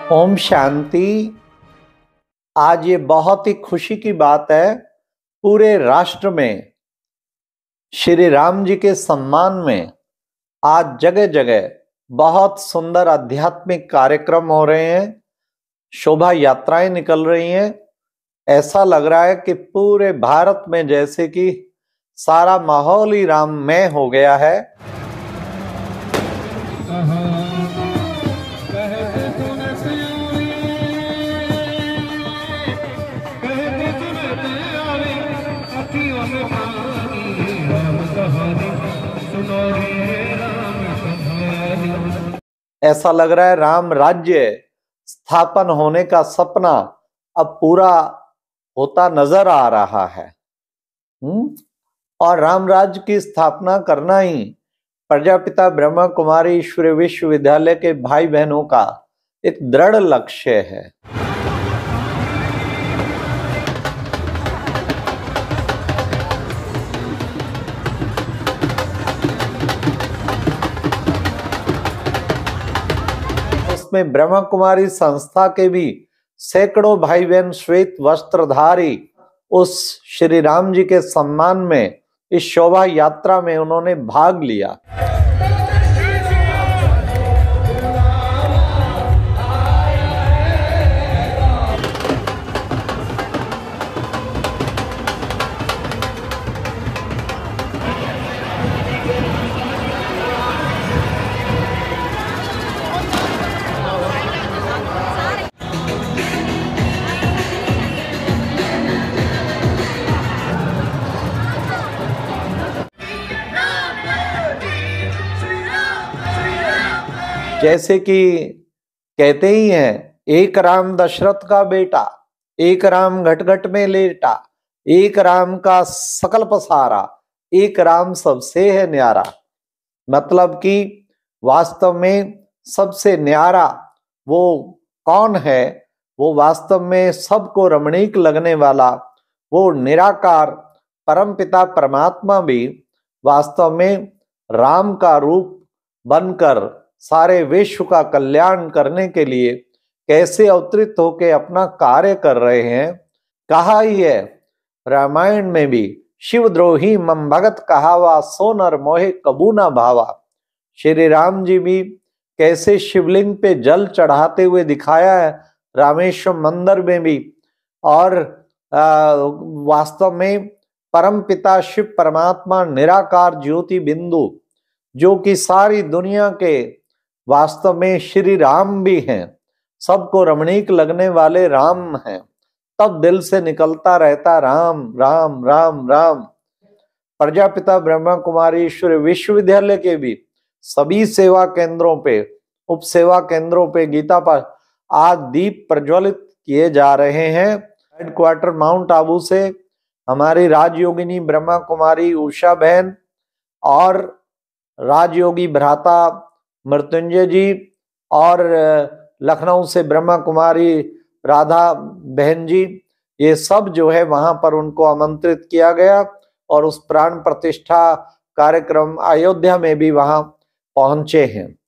ओम शांति। आज ये बहुत ही खुशी की बात है, पूरे राष्ट्र में श्री राम जी के सम्मान में आज जगह जगह बहुत सुंदर आध्यात्मिक कार्यक्रम हो रहे हैं, शोभा यात्राएं निकल रही हैं। ऐसा लग रहा है कि पूरे भारत में जैसे कि सारा माहौल ही राममय हो गया है। ऐसा लग रहा है राम राज्य स्थापन होने का सपना अब पूरा होता नजर आ रहा है। और राम राज्य की स्थापना करना ही प्रजापिता ब्रह्मा कुमारी ईश्वरीय विश्वविद्यालय के भाई बहनों का एक दृढ़ लक्ष्य है। उसमें ब्रह्मा कुमारी संस्था के भी सैकड़ों भाई बहन श्वेत वस्त्रधारी उस श्री राम जी के सम्मान में इस शोभा यात्रा में उन्होंने भाग लिया। जैसे कि कहते ही हैं, एक राम दशरथ का बेटा, एक राम घट घट में लेटा, एक राम का सकल पसारा, एक राम सबसे है न्यारा। मतलब कि वास्तव में सबसे न्यारा वो कौन है? वो वास्तव में सबको रमणीक लगने वाला वो निराकार परमपिता परमात्मा भी वास्तव में राम का रूप बनकर सारे विश्व का कल्याण करने के लिए कैसे अवतरित होकर अपना कार्य कर रहे हैं। कहा ही है रामायण में भी, शिवद्रोही मम भगत कहावा, सो नर मोहे कबू ना भावा। श्री राम जी भी कैसे शिवलिंग पे जल चढ़ाते हुए दिखाया है रामेश्वर मंदिर में भी। और वास्तव में परम पिता शिव परमात्मा निराकार ज्योति बिंदु जो कि सारी दुनिया के वास्तव में श्री राम भी हैं, सबको रमणीक लगने वाले राम हैं। तब दिल से निकलता रहता राम राम राम राम। प्रजापिता ब्रह्मा कुमारी ईश्वरीय विश्वविद्यालय के भी सभी सेवा केंद्रों पे, उप सेवा केंद्रों पे गीता पाठ आज दीप प्रज्वलित किए जा रहे हैं। हेडक्वार्टर माउंट आबू से हमारी राजयोगिनी ब्रह्मा कुमारी उषा बहन और राजयोगी भ्राता मृत्युंजय जी और लखनऊ से ब्रह्मा कुमारी राधा बहन जी, ये सब जो है वहां पर उनको आमंत्रित किया गया और उस प्राण प्रतिष्ठा कार्यक्रम अयोध्या में भी वहां पहुंचे हैं।